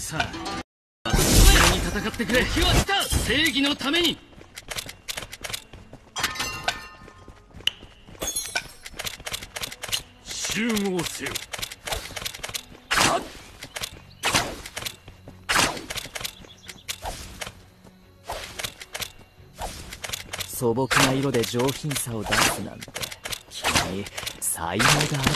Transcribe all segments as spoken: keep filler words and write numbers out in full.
さあ、一緒に戦ってくれ。敵は来た。正義のために。集合せよ。 素朴な色で上品さを出すなんて、君才能があるんだね。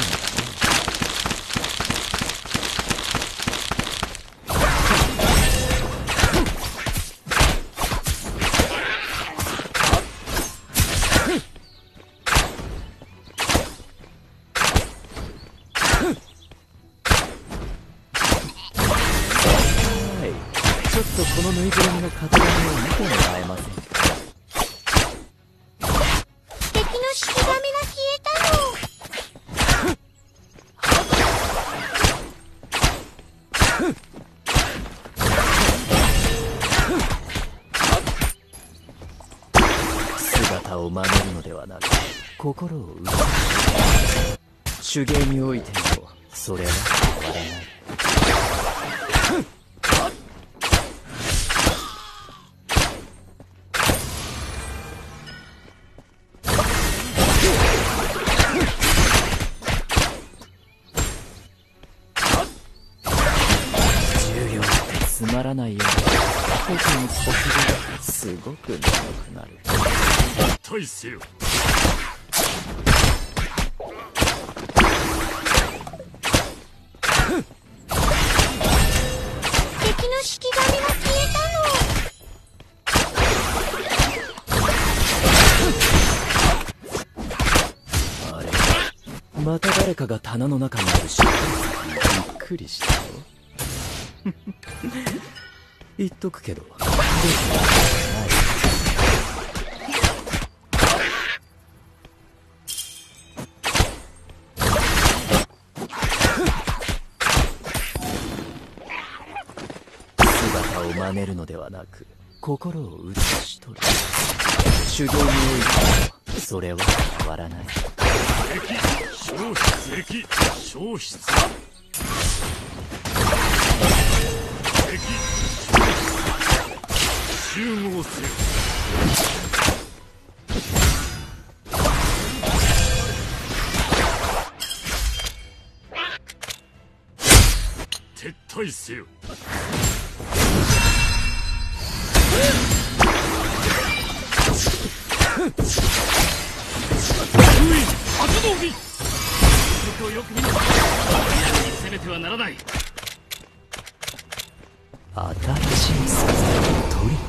はい、ちょっとこのぬいぐるみの型紙を見てもらえませんか。姿を真似るのではなく心を打つ。手芸においてもそれは変わらない。授業ってつまらないよ。特に国語がすごく長くなる。 対せよ。 敵の式神が消えたの。あれ、また誰かが棚の中にあるし、びっくりしたよ。言っとくけど、僕はない。姿を真似るのではなく心を映し取る。修行においてもそれは変わらない。 敵消失。敵消失。敵集合せよ。撤退せよ。封印発動日。敵をよく見ろ。攻めてはならない。 新しい素材を取り。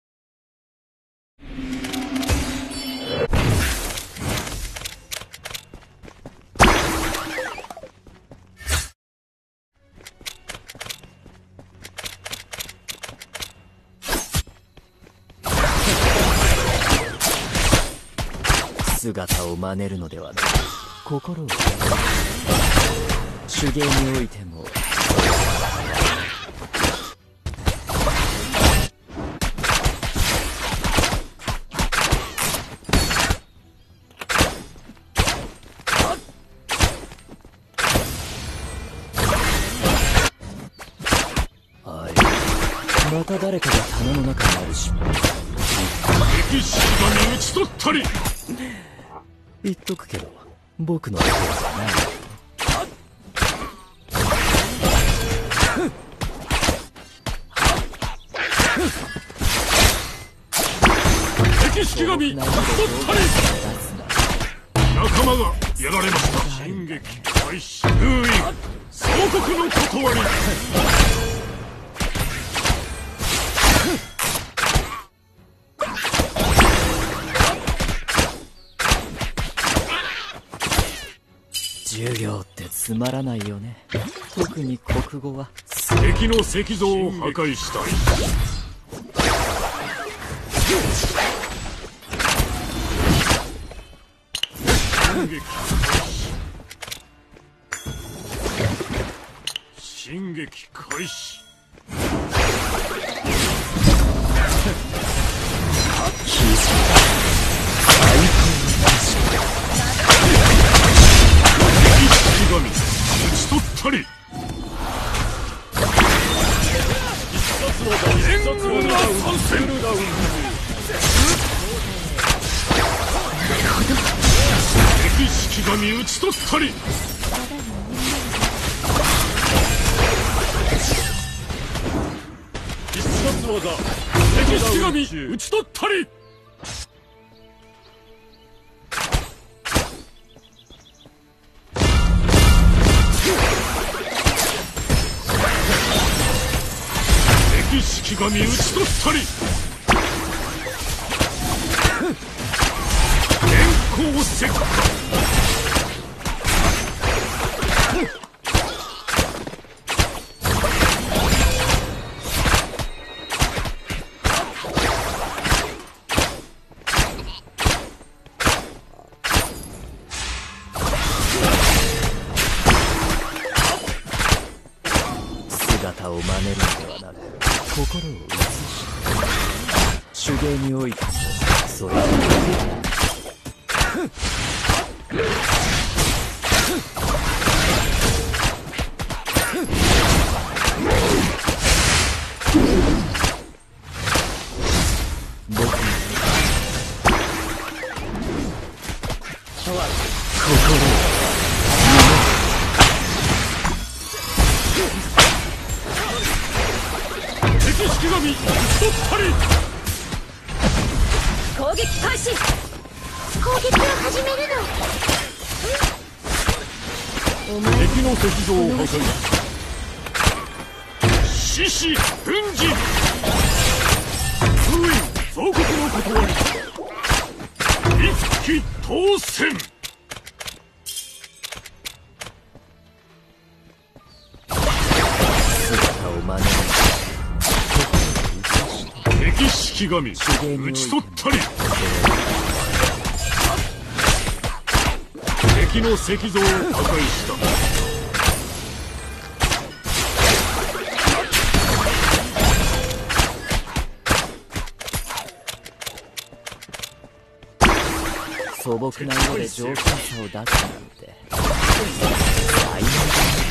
姿を真似るのではなく心を手芸においてもあれ、また誰かが棚の中にあるし、 敵式神討ち取ったり。 言っとくけど僕の手じゃない。 敵式神討ち取ったり。仲間がやられました。進撃開始。封印総国の断り。 授業ってつまらないよね。特に国語は。 敵の石像を破壊したい。進撃進撃開始。敵式神討ち取ったり。 援軍が参戦。敵式神討ち取ったり。必殺技敵式神討ち取ったり。敵式神討ち取ったり。電光石火。 姿を真似るのではなく心を映し手芸においてもそれは僕の心を敵式神討ち取ったり。 攻撃開始。攻撃を始めるの。お前敵の石像を破壊。獅子奮陣。封印総国の断り。一騎当選。 姿を真似る敵式神討ち取ったり。敵の石像を破壊した。 素朴な色で上品さを出すなんて最難だ。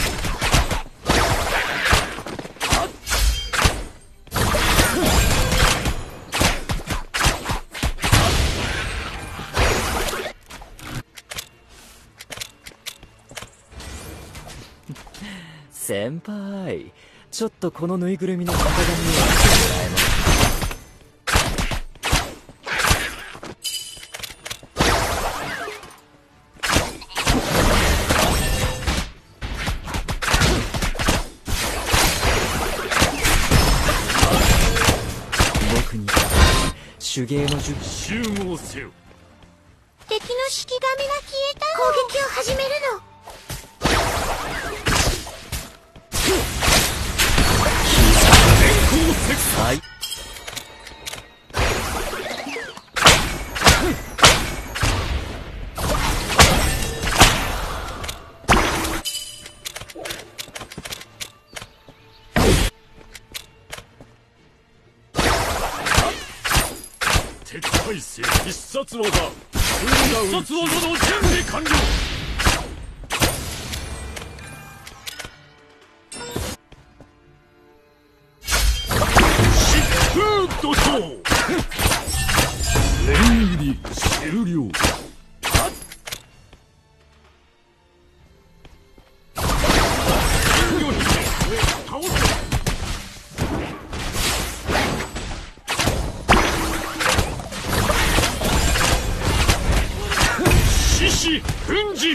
先輩、ちょっとこのぬいぐるみの型紙を見せてもらえますか？僕に手芸の術集合せよ。 敵の式神が消えた。攻撃を始めるの。 はい。 撤退せ。必殺技。必殺技の準備完了。怒涛。念入り終了。金魚姫倒せ。獅子奮陣。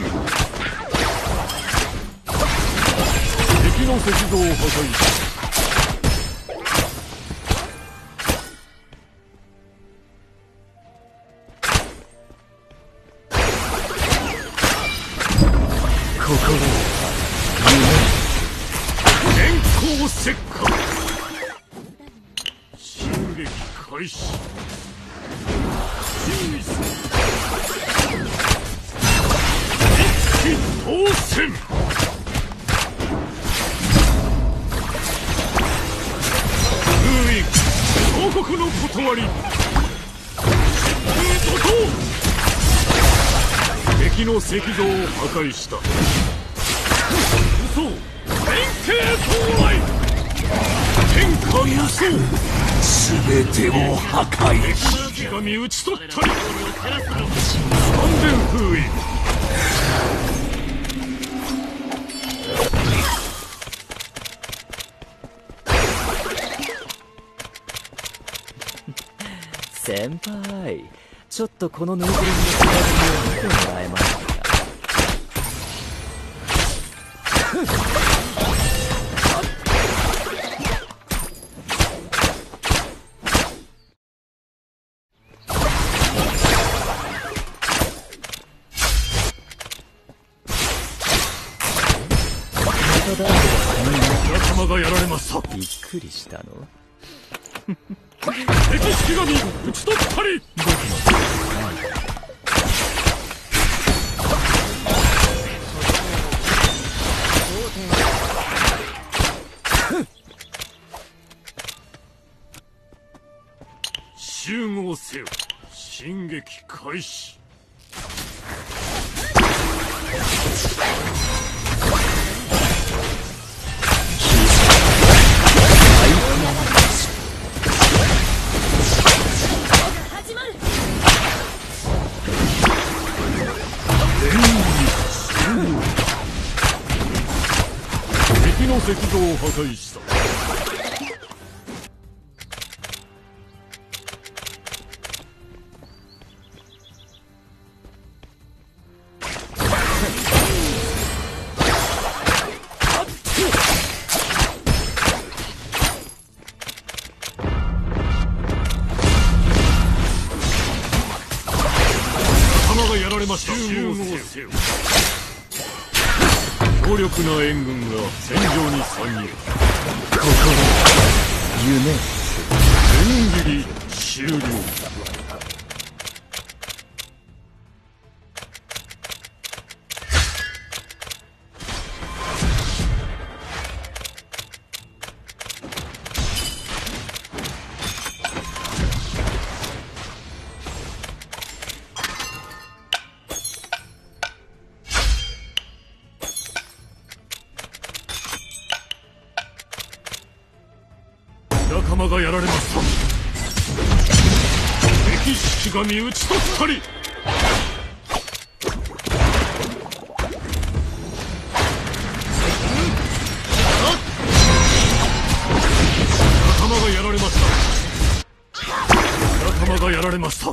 敵の石像を破壊した。 心を電光石火。襲撃開始。注意する。一騎当選。封印王国の断り。疾風怒涛。敵の石像を破壊した。嘘連携到来。天下破無双。 全てを破壊。 式神討ち取ったり。完全封印。 先輩、ちょっとこのぬいぐるみの姿を見てもらえますか。 仲間がやられました。 びっくりしたの？ 敵式神討ち取ったり。集合せよ。進撃開始。敵の石像を破壊した。仲間がやられました。集合せよ。強力な援軍が戦場に参入。 心、夢、 全切り終了。仲間がやられました。敵式神討ち取ったり。仲間がやられました。仲間がやられました。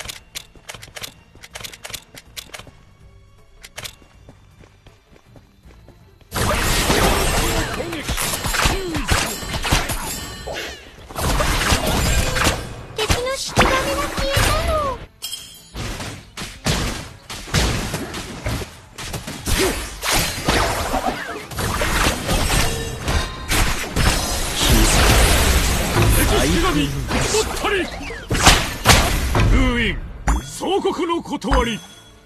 封印総国の断り。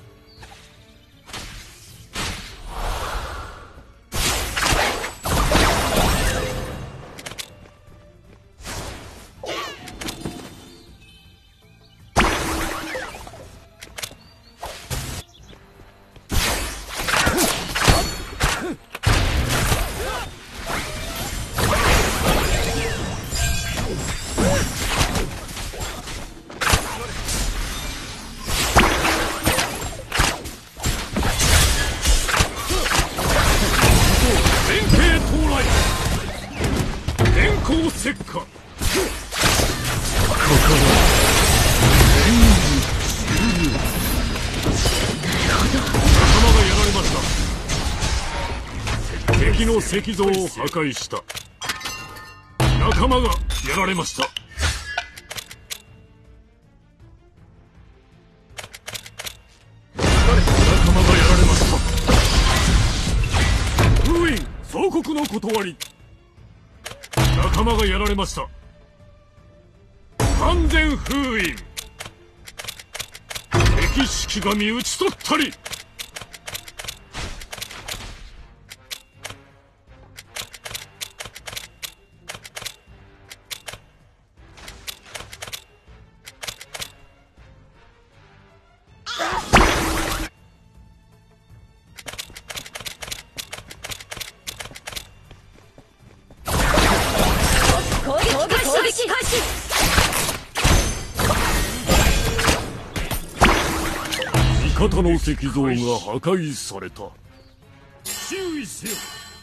石火。心。仲間がやられました。敵の石像を破壊した。仲間がやられました。仲間がやられました。封印総国の断り。仲間がやられました。完全封印。敵式神討ち取ったり。 こ方の石像が破壊された。注意せよ。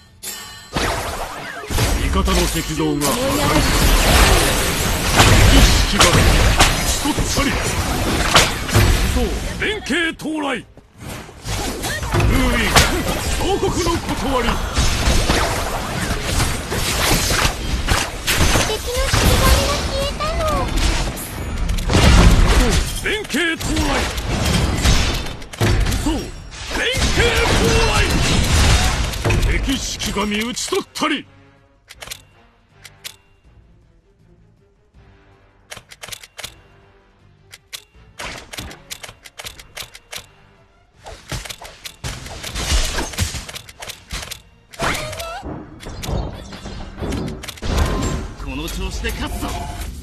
味方の石像が破壊された。敵式が打ち取ったり。嘘、連携到来。封印、総国の断り。 敵の式神が消えたの。 連携到来。嘘、連携到来。敵式神討ち取ったり。 この調子で勝つぞ。